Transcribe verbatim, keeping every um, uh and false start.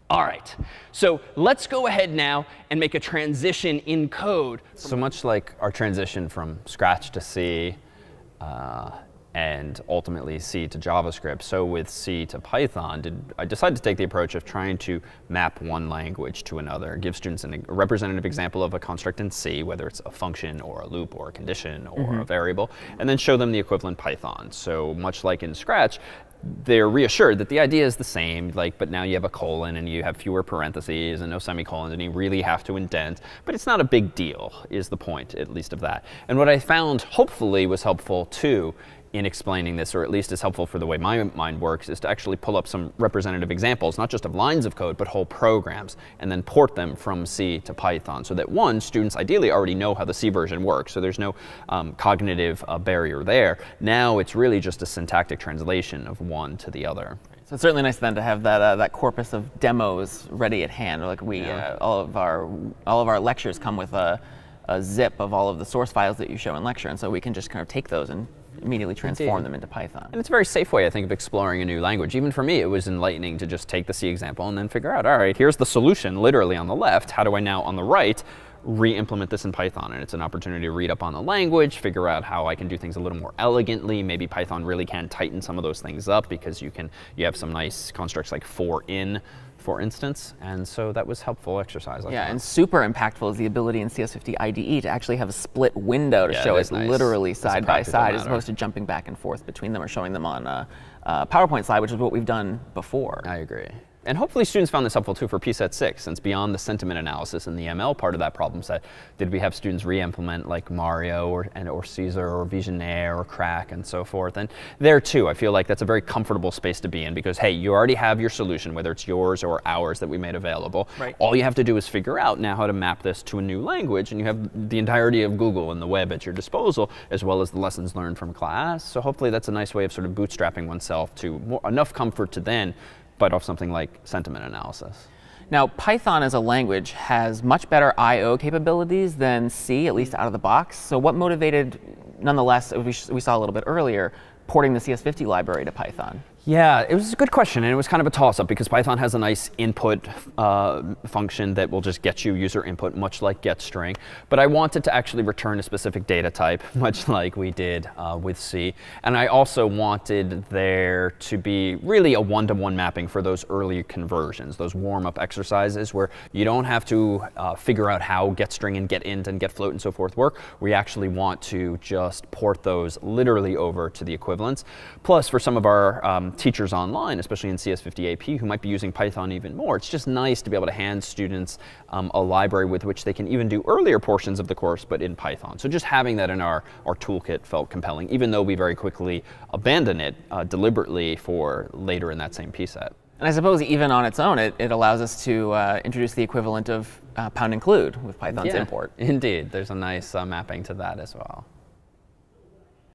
All right, so let's go ahead now and make a transition in code. So much like our transition from Scratch to C uh, and ultimately C to JavaScript, so with C to Python, did, I decided to take the approach of trying to map one language to another, give students an, a representative example of a construct in C, whether it's a function or a loop or a condition or mm-hmm. a variable, and then show them the equivalent Python. So much like in Scratch, they're reassured that the idea is the same, like, but now you have a colon and you have fewer parentheses and no semicolons and you really have to indent. But it's not a big deal, is the point, at least of that. And what I found, hopefully, was helpful, too, in explaining this, or at least is helpful for the way my mind works, is to actually pull up some representative examples, not just of lines of code, but whole programs, and then port them from C to Python. So that, one, students ideally already know how the C version works, so there's no um, cognitive uh, barrier there. Now it's really just a syntactic translation of one to the other. So it's certainly nice then to have that uh, that corpus of demos ready at hand. Like we, yeah. uh, all of our all of our lectures come with a, a zip of all of the source files that you show in lecture, and so we can just kind of take those and immediately transform Indeed. them into Python. And it's a very safe way, I think, of exploring a new language. Even for me, it was enlightening to just take the C example and then figure out, all right, here's the solution literally on the left. How do I now, on the right, re-implement this in Python? And it's an opportunity to read up on the language, figure out how I can do things a little more elegantly. Maybe Python really can tighten some of those things up because you can you have some nice constructs like for in, for instance. And so that was helpful exercise. I yeah, thought. And super impactful is the ability in C S fifty I D E to actually have a split window to yeah, show it nice. literally side by side, matter. as opposed to jumping back and forth between them or showing them on a, a PowerPoint slide, which is what we've done before. I agree. And hopefully students found this helpful, too, for P SET six, since beyond the sentiment analysis and the M L part of that problem set, did we have students re-implement like Mario or, and, or Caesar or Visionaire or Crack and so forth. And there, too, I feel like that's a very comfortable space to be in because, hey, you already have your solution, whether it's yours or ours that we made available. Right. All you have to do is figure out now how to map this to a new language, and you have the entirety of Google and the web at your disposal, as well as the lessons learned from class. So hopefully that's a nice way of sort of bootstrapping oneself to more, enough comfort to then bite off something like sentiment analysis. Now, Python as a language has much better I O capabilities than C, at least out of the box. So what motivated, nonetheless, we, we saw a little bit earlier, porting the C S fifty library to Python? Yeah, it was a good question, and it was kind of a toss-up because Python has a nice input uh, function that will just get you user input, much like getString. But I wanted to actually return a specific data type, much like we did uh, with C. And I also wanted there to be really a one-to-one mapping for those early conversions, those warm-up exercises where you don't have to uh, figure out how getString and getInt and getFloat and so forth work. We actually want to just port those literally over to the equivalents. Plus, for some of our um, teachers online, especially in C S fifty A P, who might be using Python even more, it's just nice to be able to hand students um, a library with which they can even do earlier portions of the course, but in Python. So just having that in our, our toolkit felt compelling, even though we very quickly abandon it uh, deliberately for later in that same P SET. And I suppose even on its own, it, it allows us to uh, introduce the equivalent of uh, pound include with Python's yeah, import. Indeed. There's a nice uh, mapping to that as well.